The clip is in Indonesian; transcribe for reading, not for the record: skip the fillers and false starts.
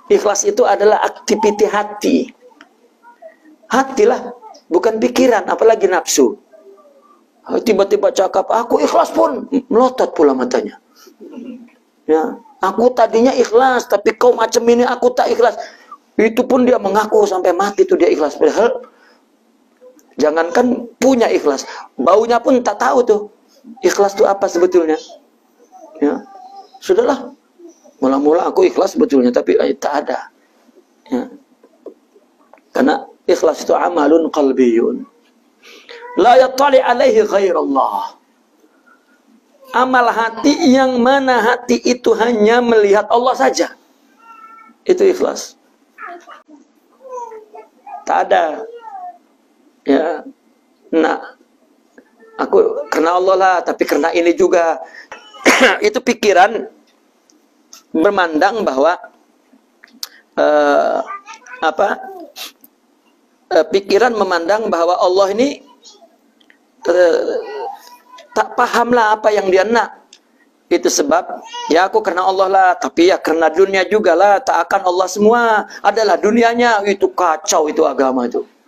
Ikhlas itu adalah aktiviti hati. Hatilah, bukan pikiran, apalagi nafsu. Tiba-tiba cakap, aku ikhlas pun, melotot pula matanya. Ya, aku tadinya ikhlas, tapi kau macam ini aku tak ikhlas. Itu pun dia mengaku sampai mati itu dia ikhlas. Padahal, jangankan punya ikhlas, baunya pun tak tahu tuh. Ikhlas itu apa sebetulnya? Ya, sudahlah. Mula-mula aku ikhlas sebetulnya, tapi tak ada. Ya. Karena ikhlas itu amalun qalbiyun. La yattali alaihi ghairallah. Amal hati yang mana hati itu hanya melihat Allah saja. Itu ikhlas. Tak ada. Ya. Nah, aku karena Allah lah, tapi karena ini juga. Itu pikiran bermandang bahwa pikiran memandang bahwa Allah ini tak pahamlah apa yang dia nak. Itu sebab ya aku karena Allah lah, tapi ya karena dunia juga lah, tak akan Allah semua adalah dunianya. Itu kacau itu agama itu.